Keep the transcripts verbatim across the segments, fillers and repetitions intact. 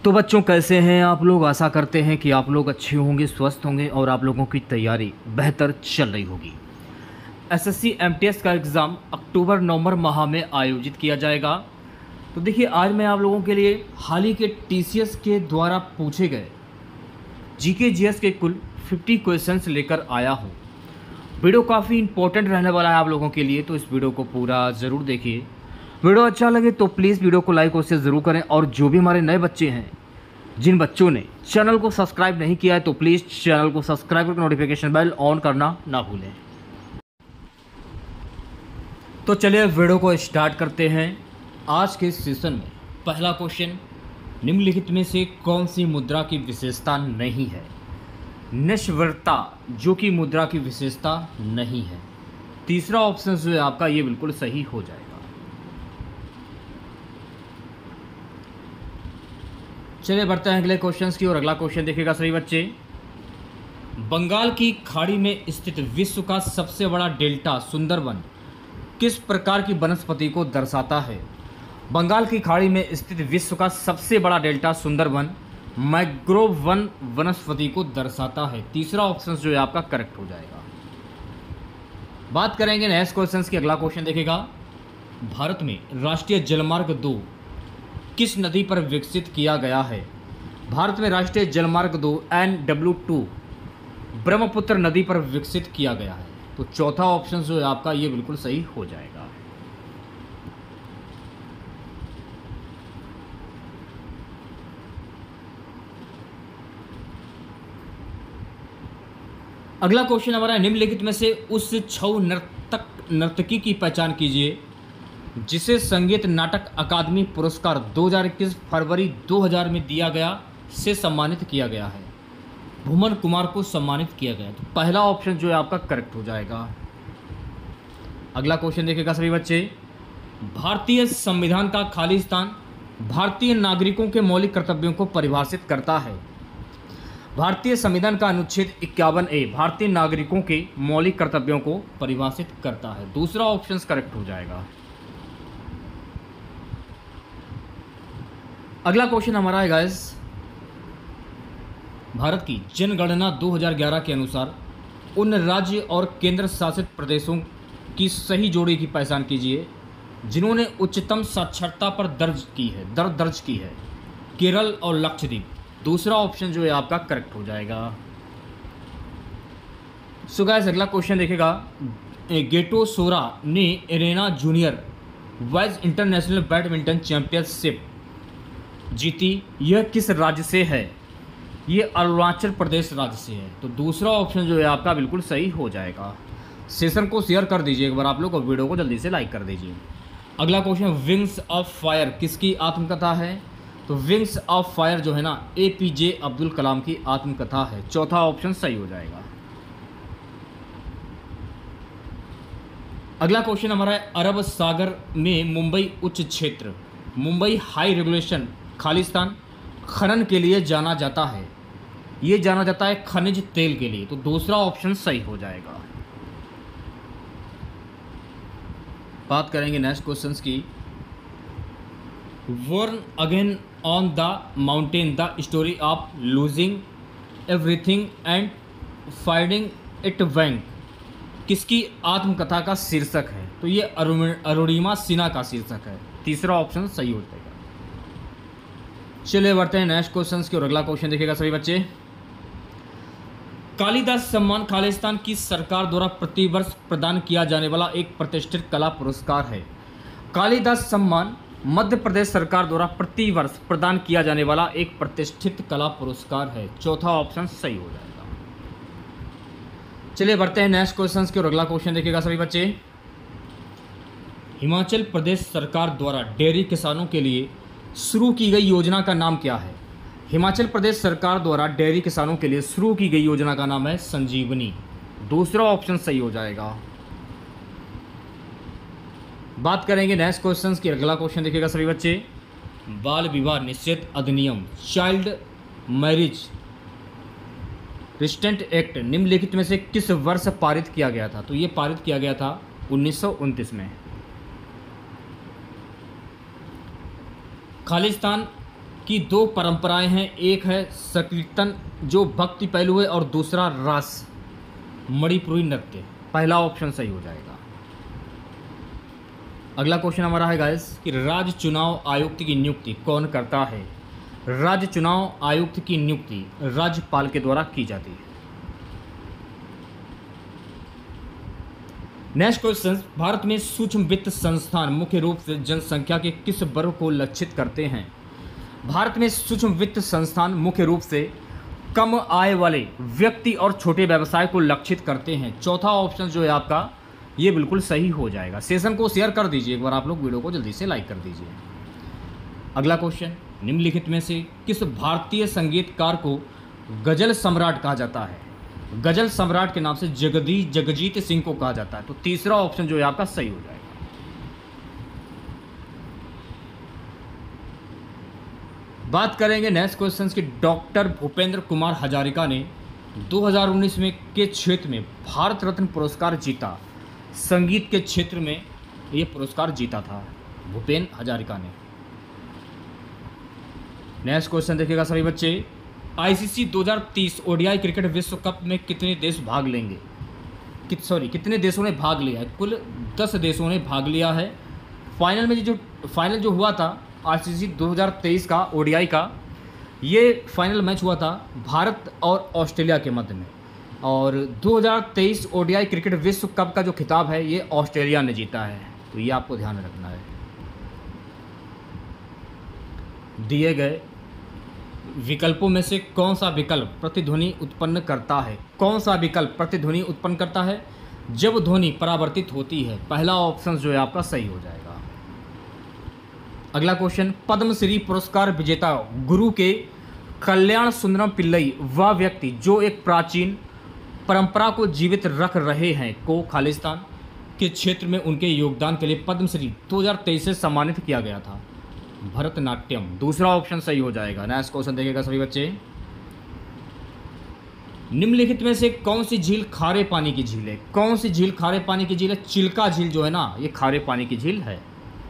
तो बच्चों, कैसे हैं आप लोग। आशा करते हैं कि आप लोग अच्छे होंगे, स्वस्थ होंगे और आप लोगों की तैयारी बेहतर चल रही होगी। एसएससी एमटीएस का एग्ज़ाम अक्टूबर नवंबर माह में आयोजित किया जाएगा। तो देखिए, आज मैं आप लोगों के लिए हाल ही के टीसीएस के द्वारा पूछे गए जीके जीएस के कुल पचास क्वेश्चंस लेकर आया हूँ। वीडियो काफ़ी इंपॉर्टेंट रहने वाला है आप लोगों के लिए, तो इस वीडियो को पूरा ज़रूर देखिए। वीडियो अच्छा लगे तो प्लीज़ वीडियो को लाइक और शेयर ज़रूर करें। और जो भी हमारे नए बच्चे हैं, जिन बच्चों ने चैनल को सब्सक्राइब नहीं किया है, तो प्लीज़ चैनल को सब्सक्राइब करके नोटिफिकेशन बेल ऑन करना ना भूलें। तो चलिए वीडियो को स्टार्ट करते हैं। आज के सेशन में पहला क्वेश्चन, निम्नलिखित में से कौन सी मुद्रा की विशेषता नहीं है। नश्वरता जो कि मुद्रा की विशेषता नहीं है। तीसरा ऑप्शन जो है आपका, ये बिल्कुल सही हो जाएगा। चलिए बढ़ते हैं अगले क्वेश्चंस की ओर। अगला क्वेश्चन देखिएगा सभी बच्चे। बंगाल की खाड़ी में स्थित विश्व का सबसे बड़ा डेल्टा सुंदरवन किस प्रकार की वनस्पति को दर्शाता है। बंगाल की खाड़ी में स्थित विश्व का सबसे बड़ा डेल्टा सुंदरवन मैंग्रोव वन वनस्पति को दर्शाता है। तीसरा ऑप्शन जो है आपका करेक्ट हो जाएगा। बात करेंगे नेक्स्ट क्वेश्चन की। अगला क्वेश्चन देखिएगा। भारत में राष्ट्रीय जलमार्ग दो किस नदी पर विकसित किया गया है। भारत में राष्ट्रीय जलमार्ग दो एन डब्ल्यू टू ब्रह्मपुत्र नदी पर विकसित किया गया है। तो चौथा ऑप्शन जो है आपका, ये बिल्कुल सही हो जाएगा। अगला क्वेश्चन हमारा, निम्नलिखित में से उस छऊ नर्तक नर्तकी की पहचान कीजिए जिसे संगीत नाटक अकादमी पुरस्कार दो हज़ार इक्कीस फरवरी दो हज़ार में दिया गया से सम्मानित किया गया है। भूमन कुमार को सम्मानित किया गया। तो पहला ऑप्शन जो है आपका करेक्ट हो जाएगा। अगला क्वेश्चन देखिएगा सभी बच्चे। भारतीय संविधान का खाली स्थान भारतीय नागरिकों के मौलिक कर्तव्यों को परिभाषित करता है। भारतीय संविधान का अनुच्छेद इक्यावन ए भारतीय नागरिकों के मौलिक कर्तव्यों को परिभाषित करता है। दूसरा ऑप्शन करेक्ट हो जाएगा। अगला क्वेश्चन हमारा है गाइस, भारत की जनगणना दो हज़ार ग्यारह के अनुसार उन राज्य और केंद्र शासित प्रदेशों की सही जोड़ी की पहचान कीजिए जिन्होंने उच्चतम साक्षरता पर दर्ज की है दर दर्ज की है। केरल और लक्षद्वीप। दूसरा ऑप्शन जो है आपका करेक्ट हो जाएगा। सो गाइस, अगला क्वेश्चन देखेगा। गेटो सोरा ने एरेना जूनियर वाइज इंटरनेशनल बैडमिंटन चैंपियनशिप जीती, यह किस राज्य से है। ये अरुणाचल प्रदेश राज्य से है। तो दूसरा ऑप्शन जो है आपका बिल्कुल सही हो जाएगा। सेशन को शेयर कर दीजिए एक बार आप लोग और वीडियो को जल्दी से लाइक कर दीजिए। अगला क्वेश्चन, विंग्स ऑफ फायर किसकी आत्मकथा है। तो विंग्स ऑफ फायर जो है ना, एपीजे अब्दुल कलाम की आत्मकथा है। चौथा ऑप्शन सही हो जाएगा। अगला क्वेश्चन हमारा है, अरब सागर में मुंबई उच्च क्षेत्र मुंबई हाई रेगुलेशन खालिस्तान खनन के लिए जाना जाता है। ये जाना जाता है खनिज तेल के लिए। तो दूसरा ऑप्शन सही हो जाएगा। बात करेंगे नेक्स्ट क्वेश्चंस की। Born again on the mountain the story of losing everything and finding it back किसकी आत्मकथा का शीर्षक है। तो ये अरुणिमा सिन्हा का शीर्षक है। तीसरा ऑप्शन सही हो जाएगा। चलिए बढ़ते हैं नेक्स्ट क्वेश्चंस की और। अगला क्वेश्चन देखिएगा सभी बच्चे। कालिदास सम्मान खालिस्तान की सरकार द्वारा प्रतिवर्ष प्रदान किया जाने वाला एक प्रतिष्ठित कला पुरस्कार है। कालिदास सम्मान मध्य प्रदेश सरकार द्वारा प्रतिवर्ष प्रदान किया जाने वाला एक प्रतिष्ठित कला पुरस्कार है। चौथा ऑप्शन सही हो जाएगा। चलिए बढ़ते हैं नेक्स्ट क्वेश्चंस की और। अगला क्वेश्चन देखिएगा सभी बच्चे। हिमाचल प्रदेश सरकार द्वारा डेयरी किसानों के लिए शुरू की गई योजना का नाम क्या है। हिमाचल प्रदेश सरकार द्वारा डेयरी किसानों के लिए शुरू की गई योजना का नाम है संजीवनी। दूसरा ऑप्शन सही हो जाएगा। बात करेंगे नेक्स्ट क्वेश्चंस की। अगला क्वेश्चन देखिएगा सभी बच्चे। बाल विवाह निषेध अधिनियम चाइल्ड मैरिज रिस्ट्रेंट एक्ट निम्नलिखित में से किस वर्ष पारित किया गया था। तो ये पारित किया गया था उन्नीस सौ उनतीस में। खालिस्तान की दो परंपराएं हैं, एक है संकीर्तन जो भक्ति पहलू है और दूसरा रास मणिपुरी नृत्य। पहला ऑप्शन सही हो जाएगा। अगला क्वेश्चन हमारा है गाइस कि राज्य चुनाव आयुक्त की नियुक्ति कौन करता है। राज्य चुनाव आयुक्त की नियुक्ति राज्यपाल के द्वारा की जाती है। नेक्स्ट क्वेश्चन, भारत में सूक्ष्म वित्त संस्थान मुख्य रूप से जनसंख्या के किस वर्ग को लक्षित करते हैं। भारत में सूक्ष्म वित्त संस्थान मुख्य रूप से कम आय वाले व्यक्ति और छोटे व्यवसाय को लक्षित करते हैं। चौथा ऑप्शन जो है आपका ये बिल्कुल सही हो जाएगा। सेशन को शेयर कर दीजिए एक बार आप लोग, वीडियो को जल्दी से लाइक कर दीजिए। अगला क्वेश्चन, निम्नलिखित में से किस भारतीय संगीतकार को गजल सम्राट कहा जाता है। गजल सम्राट के नाम से जगदीश जगजीत सिंह को कहा जाता है। तो तीसरा ऑप्शन जो है आपका सही हो जाएगा। बात करेंगे नेक्स्ट क्वेश्चन की, डॉक्टर भूपेंद्र कुमार हजारिका ने दो हज़ार उन्नीस में के क्षेत्र में भारत रत्न पुरस्कार जीता। संगीत के क्षेत्र में ये पुरस्कार जीता था भूपेंद्र हजारिका ने। नेक्स्ट क्वेश्चन देखिएगा सभी बच्चे, आईसीसी दो हज़ार तीस ओडीआई क्रिकेट विश्व कप में कितने देश भाग लेंगे। कि, सॉरी कितने देशों ने भाग लिया है। कुल दस देशों ने भाग लिया है। फाइनल में जो फाइनल जो हुआ था आईसीसी दो हज़ार तेईस का ओडीआई का, ये फाइनल मैच हुआ था भारत और ऑस्ट्रेलिया के मध्य में। और दो हज़ार तेईस ओडीआई क्रिकेट विश्व कप का जो खिताब है ये ऑस्ट्रेलिया ने जीता है। तो ये आपको ध्यान में रखना है। दिए गए विकल्पों में से कौन सा विकल्प प्रतिध्वनि उत्पन्न करता है। कौन सा विकल्प प्रतिध्वनि उत्पन्न करता है जब ध्वनि परावर्तित होती है। पहला ऑप्शन जो है आपका सही हो जाएगा। अगला क्वेश्चन, पद्मश्री पुरस्कार विजेता गुरु के कल्याण सुंदरम पिल्लई वह व्यक्ति जो एक प्राचीन परंपरा को जीवित रख रहे हैं को खालिस्तान के क्षेत्र में उनके योगदान के लिए पद्मश्री दो हज़ार तेईस से सम्मानित किया गया था। भरतनाट्यम। दूसरा ऑप्शन सही हो जाएगा। नेक्स्ट क्वेश्चन देखिएगा सभी बच्चे, निम्नलिखित में से कौन सी झील खारे पानी की झील है। कौन सी झील खारे पानी की झील है। चिल्का झील जो है ना ये खारे पानी की झील है।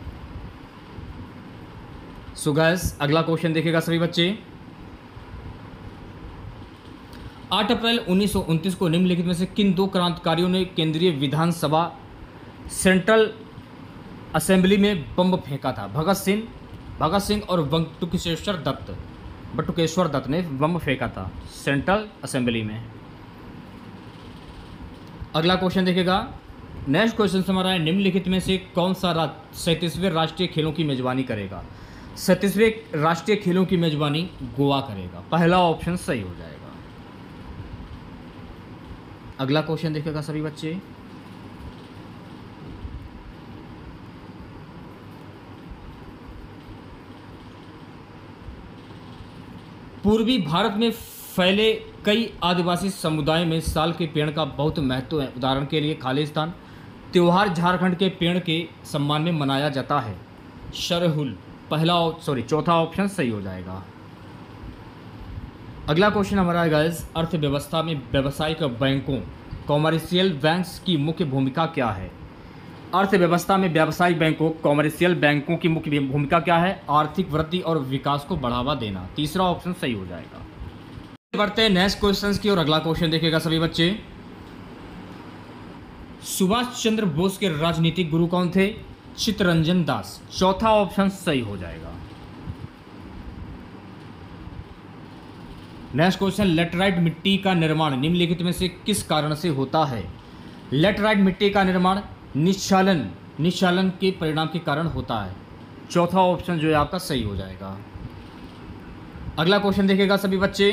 सो गाइस अगला क्वेश्चन देखिएगा सभी बच्चे, आठ अप्रैल उन्नीस सौ उनतीस को निम्नलिखित में से किन दो क्रांतिकारियों ने केंद्रीय विधानसभा सेंट्रल असेंबली में बम फेंका था। भगत सिंह भगत सिंह और बटुकेश्वर दत्त बटुकेश्वर दत्त ने बम फेंका था सेंट्रल असेंबली में। अगला क्वेश्चन देखिएगा, नेक्स्ट क्वेश्चन हमारा है, निम्नलिखित में से कौन सा राज्य सैंतीसवें राष्ट्रीय खेलों की मेजबानी करेगा। सैंतीसवें राष्ट्रीय खेलों की मेजबानी गोवा करेगा। पहला ऑप्शन सही हो जाएगा। अगला क्वेश्चन देखिएगा सभी बच्चे, पूर्वी भारत में फैले कई आदिवासी समुदाय में साल के पेड़ का बहुत महत्व है। उदाहरण के लिए खालिस्तान त्योहार झारखंड के पेड़ के सम्मान में मनाया जाता है। शरहुल। पहला सॉरी चौथा ऑप्शन सही हो जाएगा। अगला क्वेश्चन हमारा है गाइस, अर्थव्यवस्था में व्यावसायिक बैंकों कॉमर्शियल बैंक्स की मुख्य भूमिका क्या है। अर्थव्यवस्था में व्यावसायिक बैंकों कॉमर्शियल बैंकों की मुख्य भूमिका क्या है। आर्थिक वृद्धि और विकास को बढ़ावा देना। तीसरा ऑप्शन सही हो जाएगा। बढ़ते हैं नेक्स्ट क्वेश्चन की और अगला क्वेश्चन देखिएगा सभी बच्चे, सुभाष चंद्र बोस के राजनीतिक गुरु कौन थे। चित्तरंजन दास। चौथा ऑप्शन सही हो जाएगा। नेक्स्ट क्वेश्चन, लेटराइट मिट्टी का निर्माण निम्नलिखित में से किस कारण से होता है। लेटराइट मिट्टी का निर्माण निश्चालन निश्चालन के परिणाम के कारण होता है। चौथा ऑप्शन जो है आपका सही हो जाएगा। अगला क्वेश्चन देखिएगा सभी बच्चे,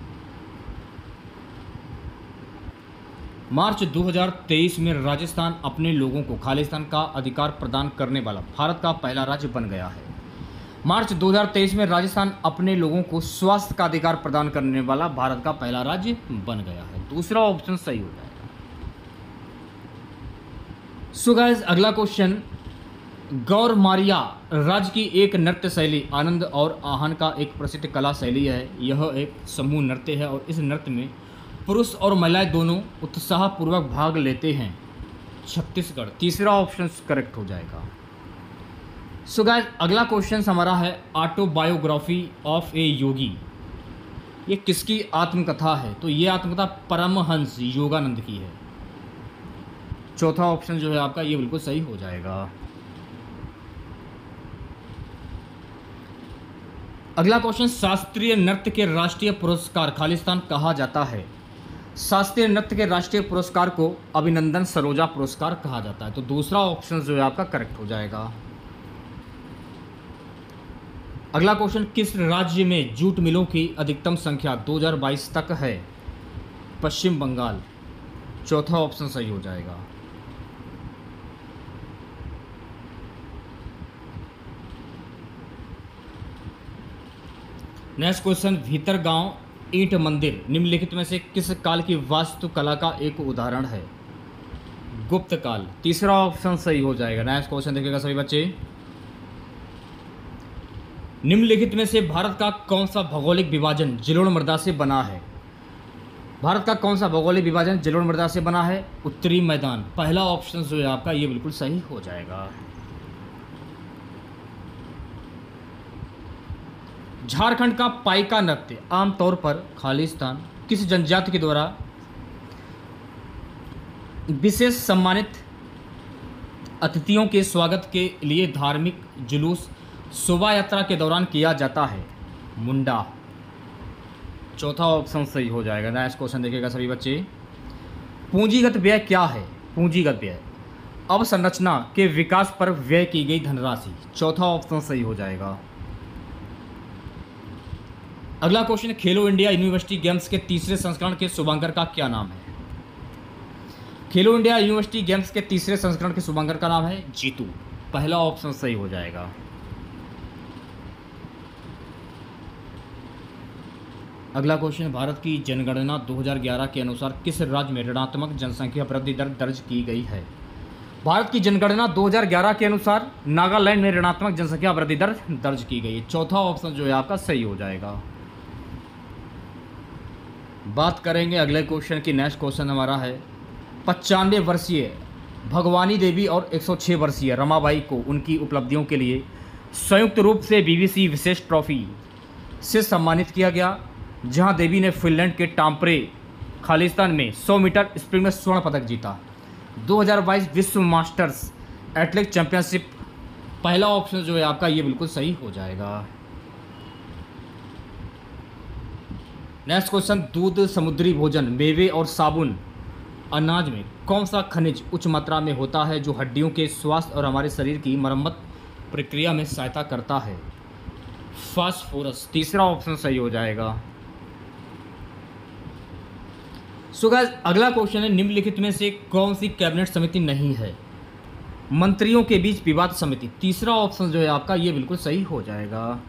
मार्च दो हज़ार तेईस में राजस्थान अपने लोगों को खालिस्तान का अधिकार प्रदान करने वाला भारत का पहला राज्य बन गया है। मार्च दो हज़ार तेईस में राजस्थान अपने लोगों को स्वास्थ्य का अधिकार प्रदान करने वाला भारत का पहला राज्य बन गया है। दूसरा ऑप्शन सही हो जाएगा। सो गाइस अगला क्वेश्चन, गौर मारिया राज्य की एक नृत्य शैली आनंद और आहन का एक प्रसिद्ध कला शैली है। यह एक समूह नृत्य है और इस नृत्य में पुरुष और महिलाएं दोनों उत्साहपूर्वक भाग लेते हैं। छत्तीसगढ़। तीसरा ऑप्शन करेक्ट हो जाएगा। सो गाइस अगला क्वेश्चन हमारा है ऑटोबायोग्राफी ऑफ ए योगी, ये किसकी आत्मकथा है? तो ये आत्मकथा परमहंस योगानंद की है। चौथा ऑप्शन जो है आपका ये बिल्कुल सही हो जाएगा। अगला क्वेश्चन, शास्त्रीय नृत्य के राष्ट्रीय पुरस्कार खालिस्तान कहा जाता है? शास्त्रीय नृत्य के राष्ट्रीय पुरस्कार को अभिनंदन सरोजा पुरस्कार कहा जाता है। तो दूसरा ऑप्शन जो है आपका करेक्ट हो जाएगा। अगला क्वेश्चन, किस राज्य में जूट मिलों की अधिकतम संख्या दो हज़ार बाईस तक है? पश्चिम बंगाल। चौथा ऑप्शन सही हो जाएगा। नेक्स्ट क्वेश्चन, भीतरगांव ईंट मंदिर निम्नलिखित में से किस काल की वास्तुकला का एक उदाहरण है? गुप्त काल। तीसरा ऑप्शन सही हो जाएगा। नेक्स्ट क्वेश्चन देखिएगा सभी बच्चे, निम्नलिखित में से भारत का कौन सा भौगोलिक विभाजन जलोढ़ मृदा से बना है? भारत का कौन सा भौगोलिक विभाजन जलोढ़ मृदा से बना है? उत्तरी मैदान। पहला ऑप्शन जो है आपका ये बिल्कुल सही हो जाएगा। झारखंड का पाइका नृत्य आमतौर पर खालिस्तान किस जनजाति के द्वारा विशेष सम्मानित अतिथियों के स्वागत के लिए धार्मिक जुलूस शोभा यात्रा के दौरान किया जाता है? मुंडा। चौथा ऑप्शन सही हो जाएगा। नेक्स्ट क्वेश्चन देखिएगा सभी बच्चे, पूंजीगत व्यय क्या है? पूंजीगत व्यय अवसंरचना के विकास पर व्यय की गई धनराशि। चौथा ऑप्शन सही हो जाएगा। अगला क्वेश्चन, खेलो इंडिया यूनिवर्सिटी गेम्स के तीसरे संस्करण के शुभांकर का क्या नाम है? खेलो इंडिया यूनिवर्सिटी गेम्स के तीसरे संस्करण के शुभांकर का नाम है जीतू। पहला ऑप्शन सही हो जाएगा। अगला क्वेश्चन, भारत की जनगणना दो हज़ार ग्यारह के अनुसार किस राज्य में ऋणात्मक जनसंख्या वृद्धि दर दर्ज की गई है? भारत की जनगणना दो हज़ार ग्यारह के अनुसार नागालैंड में ऋणात्मक जनसंख्या वृद्धि दर दर्ज की गई है। चौथा ऑप्शन जो है आपका सही हो जाएगा। बात करेंगे अगले क्वेश्चन की। नेक्स्ट क्वेश्चन हमारा है, पचानवे वर्षीय भगवानी देवी और एक सौ छह वर्षीय रमाबाई को उनकी उपलब्धियों के लिए संयुक्त रूप से बीबीसी विशेष ट्रॉफी से सम्मानित किया गया, जहां देवी ने फिनलैंड के टाम्परे खालिस्तान में सौ मीटर स्प्रिंग में स्वर्ण पदक जीता। दो हज़ार बाईस विश्व मास्टर्स एथलेटिक चैंपियनशिप। पहला ऑप्शन जो है आपका ये बिल्कुल सही हो जाएगा। नेक्स्ट क्वेश्चन, दूध, समुद्री भोजन, मेवे और साबुन अनाज में कौन सा खनिज उच्च मात्रा में होता है जो हड्डियों के स्वास्थ्य और हमारे शरीर की मरम्मत प्रक्रिया में सहायता करता है? फास्फोरस। तीसरा ऑप्शन सही हो जाएगा। सो गाइस अगला क्वेश्चन है, निम्नलिखित में से कौन सी कैबिनेट समिति नहीं है? मंत्रियों के बीच विवाद समिति। तीसरा ऑप्शन जो है आपका ये बिल्कुल सही हो जाएगा।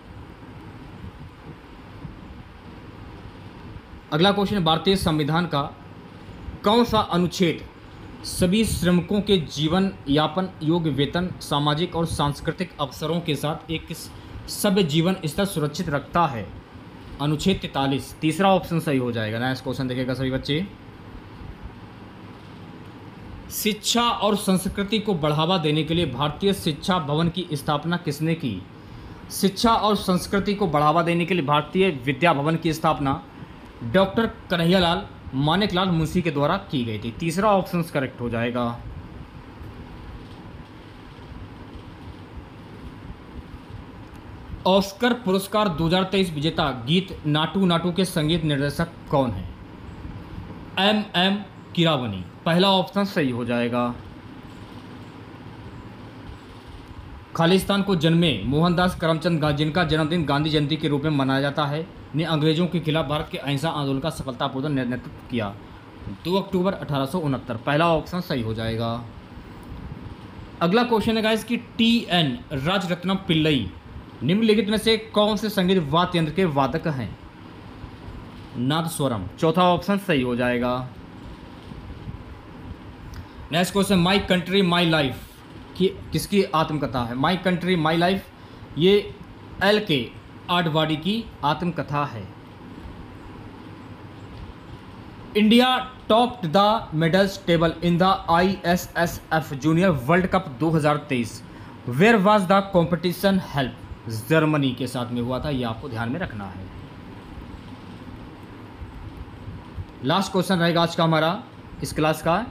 अगला क्वेश्चन, भारतीय संविधान का कौन सा अनुच्छेद सभी श्रमिकों के जीवन यापन योग्य वेतन, सामाजिक और सांस्कृतिक अवसरों के साथ एक सभ्य जीवन स्तर सुरक्षित रखता है? अनुच्छेद तैंतालीस। तीसरा ऑप्शन सही हो जाएगा। नेक्स्ट क्वेश्चन देखिएगा सभी बच्चे, शिक्षा और संस्कृति को बढ़ावा देने के लिए भारतीय शिक्षा भवन की स्थापना किसने की? शिक्षा और संस्कृति को बढ़ावा देने के लिए भारतीय विद्या भवन की स्थापना डॉक्टर कन्हैयालाल मानेकलाल मुंशी के द्वारा की गई थी। तीसरा ऑप्शन करेक्ट हो जाएगा। ऑस्कर पुरस्कार दो हज़ार तेईस विजेता गीत नाटू नाटू के संगीत निर्देशक कौन है? M M Keeravani. पहला ऑप्शन सही हो जाएगा। खालिस्तान को जन्मे मोहनदास करमचंद गांधी, जिनका जन्मदिन गांधी जयंती के रूप में मनाया जाता है, ने अंग्रेजों के खिलाफ भारत के अहिंसा आंदोलन का सफलतापूर्वक नेतृत्व किया। दो अक्टूबर अठारह सौ उनहत्तर। पहला ऑप्शन सही हो जाएगा। अगला क्वेश्चन है गाइस कि टी एन राजरत्नम पिल्लई निम्नलिखित में से कौन से संगीत वाद्य यंत्र के वादक हैं? नादस्वरम। चौथा ऑप्शन सही हो जाएगा। Next question, my country my life की किसकी आत्मकथा है? माई कंट्री माई लाइफ ये एल के आडवाणी की आत्मकथा है। India topped the medals table in the I S S F junior world cup दो हज़ार तेईस where was the competition held, Germany के साथ में हुआ था, ये आपको ध्यान में रखना है। लास्ट क्वेश्चन रहेगा आज का हमारा इस क्लास का।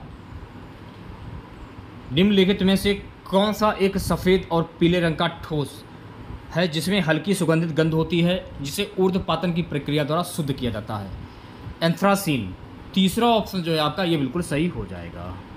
निम्नलिखित में से कौन सा एक सफ़ेद और पीले रंग का ठोस है जिसमें हल्की सुगंधित गंध होती है, जिसे ऊर्ध्वपातन की प्रक्रिया द्वारा शुद्ध किया जाता है? एंथ्रासीन। तीसरा ऑप्शन जो है आपका ये बिल्कुल सही हो जाएगा।